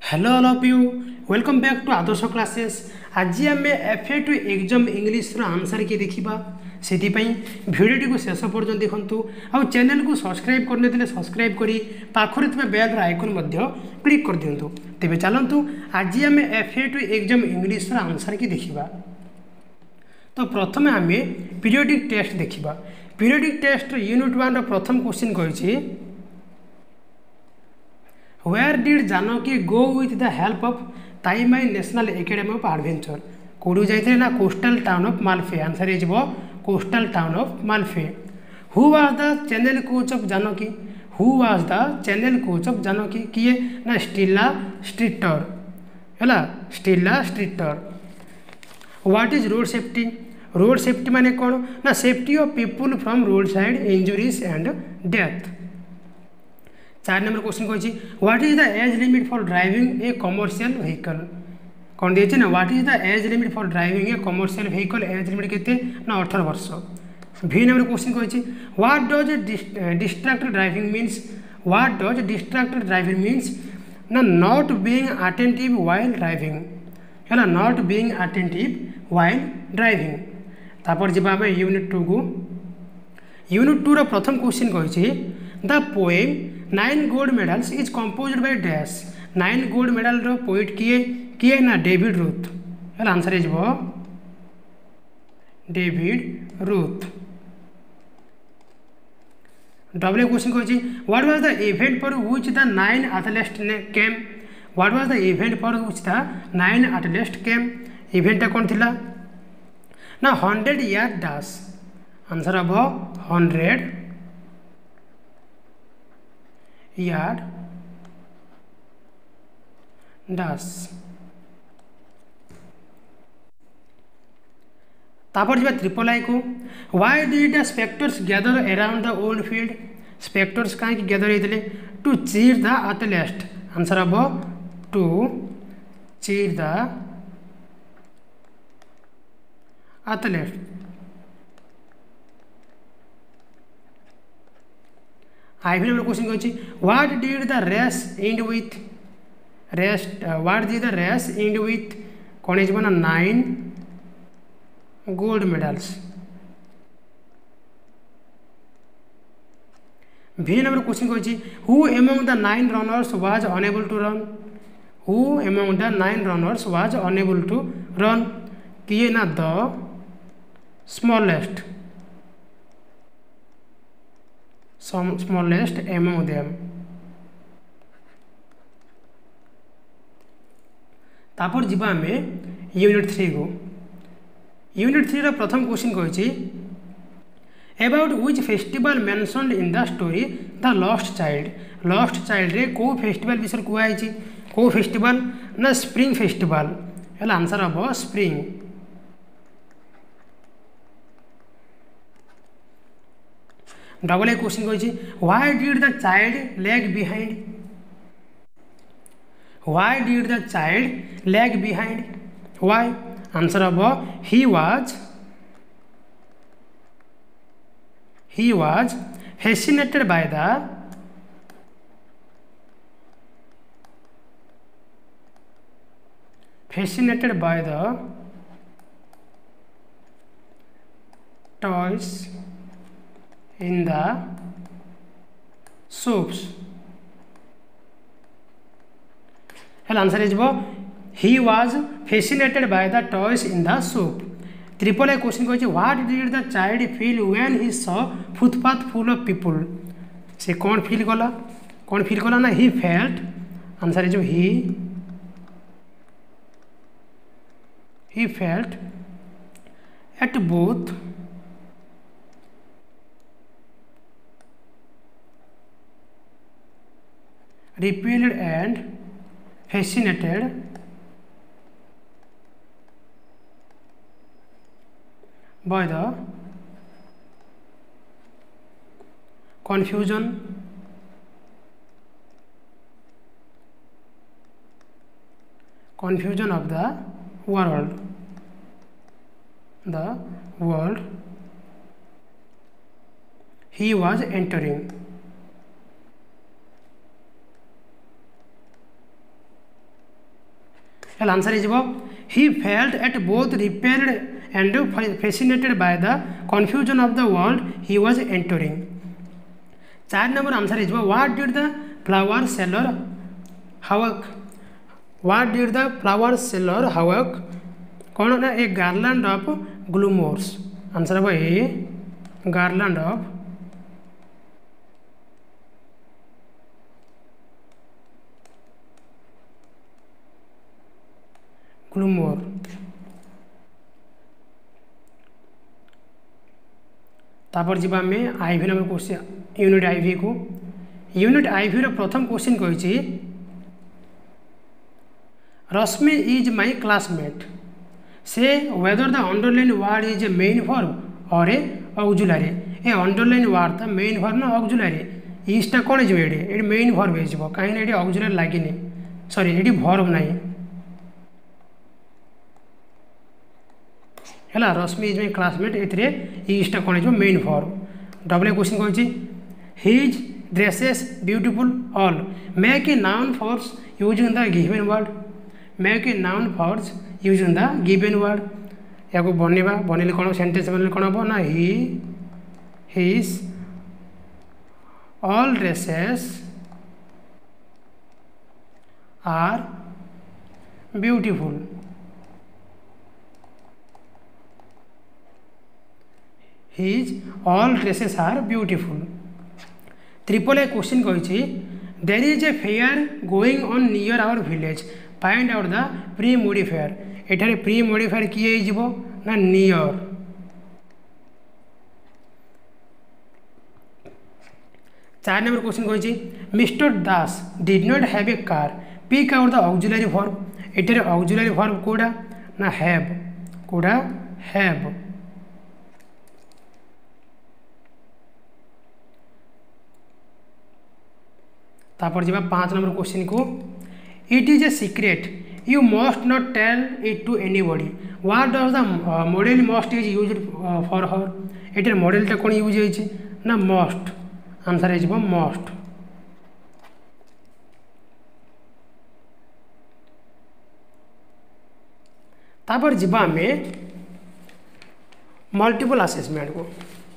Hello all of you welcome back to Adarsh classes. आज आम FA2 exam English answer किए देखा से भिडियो को शेष पर्यटन देखूँ आउ चैनल को सब्सक्राइब करने सब्सक्राइब कर पाखरे बेल आइकन क्लिक कर दिंतु। तेज चलतु आज आम FA2 एग्जाम इंग्लिश आंसर की देखा। तो प्रथम आम पीरियोडिक टेस्ट देखा। पीरियोडिक टेस्ट यूनिट 1 प्रथम क्वेश्चन कही Where did Janaki go with the help of Taimai National Academy of Adventure? कौटू जाते ना coastal town of Malfe. Answer is coastal town of Malfe. Who was the channel coach of Janaki? Who was the channel coach of Janaki? किए ना Stella Streeter है Stella Streeter. What is road safety? Road safety माने कौन ना safety of people from road side injuries and death. 4 number question कही what is the age limit for driving a commercial vehicle? कौन दिए ना what is the age limit for driving a commercial vehicle? Age limit केते ना 18 वर्ष। भी number question कही what does distracted driving means? What does distracted driving means ना not being attentive while driving है not being attentive while driving. तापर जब आम यूनिट 2 को यूनिट 2 प्रथम क्वेश्चन कही the poem 9 gold medals is composed by dash. 9 gold medal रो poet किए ना डेविड रूथ है answer is David Roth. Double question कही what was the event for which the 9 athletes came? What was the event for which the 9 athletes came? Event कौन थिला ना 100 yard dash. Answer हम 100 yard dash. तापर जब triple I को why did the spectators gather around the old field? Spectators कहीं gather होते to cheer the athletes. Answer हम टू चीर द एथलीस्ट। आई नंबर क्वेश्चन कही what did the race end with? What did the race end with कौन हो 9 gold medals. भी number question कही who among the 9 runners was unable to run? Who among the 9 runners was unable to run? किए ना the smallest smallest among them। तापर जीवा आम unit 3 को यूनिट 3 प्रथम क्वेश्चन कही about which festival mentioned in the story the lost child? Lost child रे को फेस्टिवल विषय कहुई को फेस्टिवल ना स्प्रिंग फेस्टिवल है आंसर हम स्प्रिंग। डबल ए क्वेश्चन कही why did the child lag behind? Why did the child lag behind? Why? Answer हम he was fascinated by the toys in the shops। well answer is he was fascinated by the toys in the shop। Triple A question कही what did the child feel when he saw footpath full of people? से कौन feel कला ना he felt. Answer is he felt at both repelled and fascinated by the confusion of the world he was entering। हेल answer हो he felt at both repelled and fascinated by the confusion of the world he was entering. 4 number answer हो what did the flower seller hawk. What did the flower seller hawk कौन ना a garland of gulmohurs. Answer हम a garland of gulmohur. तापर जी आम IV number question unit IV को unit IV प्रथम question कही रश्मि इज माई क्लासमेट से weather the underline word is a main verb और a auxiliary. A underline word the main verb ना ऑक्सिलरी इजटा कौन हो ये मेन वर्ब हो कहीं ये ऑक्सिलरी लगे सॉरी ये वर्ब ना है रश्मि इज माई क्लासमेट एटा कौन हो मेन वर्ब। डबल क्वेश्चन कही his dresses beautiful all make a noun force using the given word. Make a noun force using the given word या बनवा बनइले कौन सेंटेंस बनइले कौन हम ना his all dresses are beautiful. His all dresses are beautiful. Triple A question कही there is a fair going on near our village find out the pre modifier. एठारे प्री मोडिफायर किए हो ना नियर। 4 नंबर क्वेश्चन कही mister Das did not have a car pick out the auxiliary verb. एठारे auxiliary verb कोड़ा ना have कोड़ा have. तापर जी 5 नंबर क्वेश्चन को it is a secret you must not tell it to anybody what does the modal must is use for her. ये मॉडलटा कौन यूज होती ना मस्ट। आंसर हो मस्ट। तापर जीवा आम मल्टीपल असेसमेंट को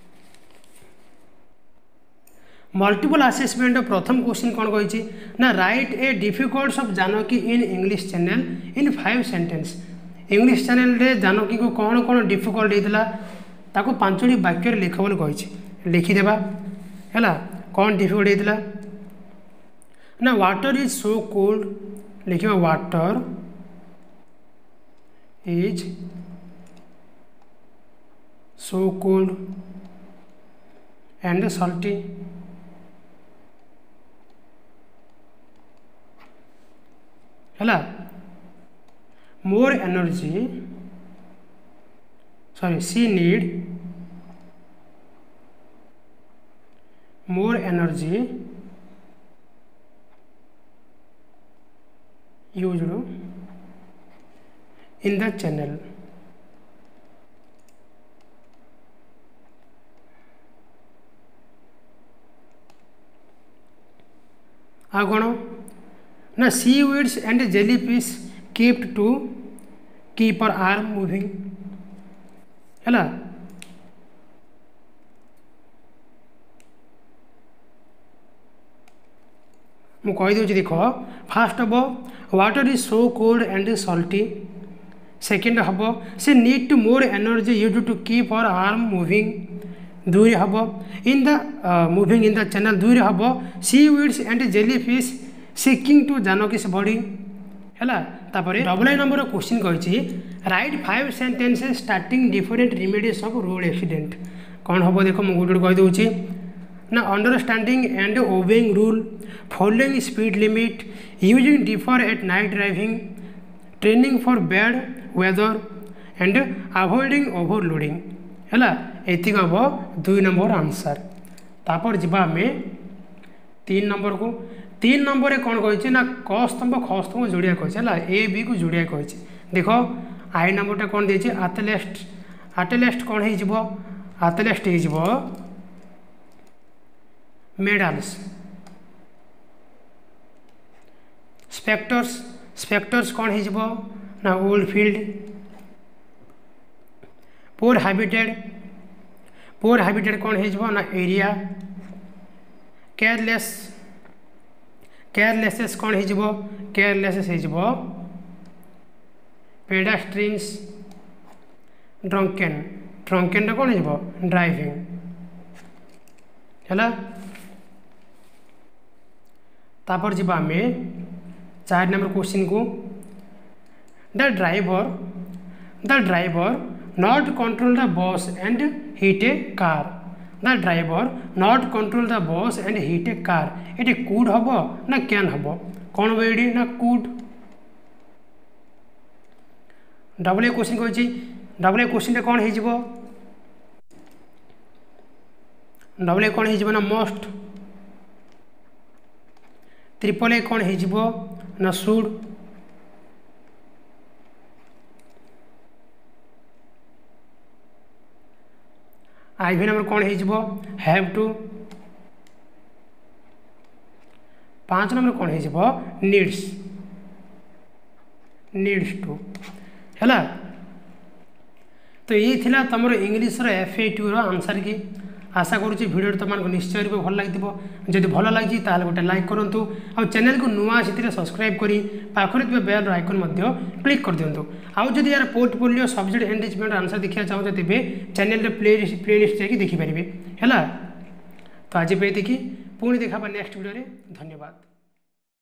मल्टीपल असेसमेंट प्रथम क्वेश्चन कौन कही ना write a difficulties of Janaki in English channel in 5 sentence. English channel रे जानकी को कौन कौन डिफिकल्ट होता ताको 5टी वाक्य लिख बोली कही लिखिदेवा है कौन डिफिकल्ट होता ना वाटर इज सो कोल्ड लिखा water is so cold and salty. है more energy sorry see need more energy used in the channel. आ कौन ना seaweeds and jellyfish keeped to keep our arm moving है मु कहीदे देख फास्ट हम water is so cold and salty. Second हम से need to more energy use to keep our arm moving. 2 हम in the moving in the channel. 2 हम seaweeds and jellyfish sticking to जानकीस बॉडी है। डबल नंबर क्वेश्चन कही write 5 sentences starting different remedies of road accident. कौन हम देख मुझे गोटे कहीदे ना understanding and obeying rule following speed limit using dipper at night driving training for bad weather and avoiding overloading है। एति हम 2 नंबर आंसर। तापर जीवा आम 3 नंबर को 3 नंबर कौन कही ना क स्तंभ ख स्तंभ जोड़िया कही ए बी को जोड़िया कही देख आई नंबरटा कौन दे आथलेस्ट आथलेस्ट कौन हो आथलेस्ट हो मेडल्स स्पेक्टर्स स्पेक्टर्स कौन हो ना ओल्ड फील्ड पोर हैबिटेड कौन हो ना एरिया केयरलेसेस कौन हो केयरलेसेस हो पेडास्ट्रिन्स ड्रंकेन कौन हो ड्राइविंग है तापर जी आम 4 नंबर क्वेश्चन को the driver not control the bus and hit a car the driver not control the bus and hit a car ये कुड हम ना कैन हम कौन हम ये ना कुड डबल ए क्वेश्चन कही डबल ए क्वेश्चन कौन हो डबल ए कौन हो ना मस्ट ट्रिपल ए कौन हो ना शुड IV नंबर कौन हो हैव टू 5 नंबर कौन हो नीड्स टू है तो ये थिला तुम इंग्लीश FAQ आंसर की आशा करुँच भिडियो तुमको निश्चय रूप भल लगी जब भल लगी ताल गोटे लाइक करूँ आ चैनल को नुआ से सब्सक्राइब करी पाखरे बेल आइकन क्लिक कर दिंतु आउ जब यार पोर्टफोलियो सब्जेक्ट एंगेजमेंट आंसर देखा चाहते तेज चैनल प्लेलिस्ट जाकि देखिपारे है तो आज पे पुणी देखा नेक्स्ट वीडियो धन्यवाद।